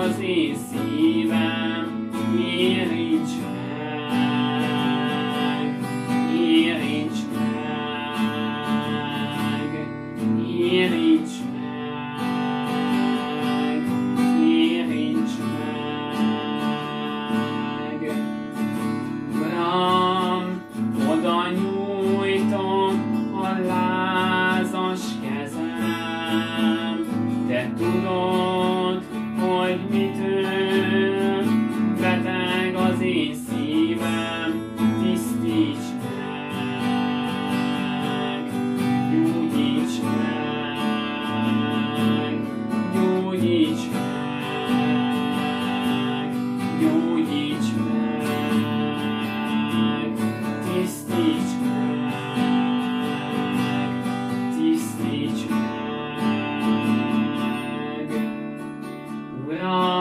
az én szívem, érints meg, érints meg, érints meg, érints meg. Uram, oda nyújtom a lázas kezem, te tudod, hogy mitől beteg az én szívem, tisztíts meg, gyógyíts meg, gyógyíts meg, gyógyíts meg, tisztíts meg, tisztíts meg. Uram,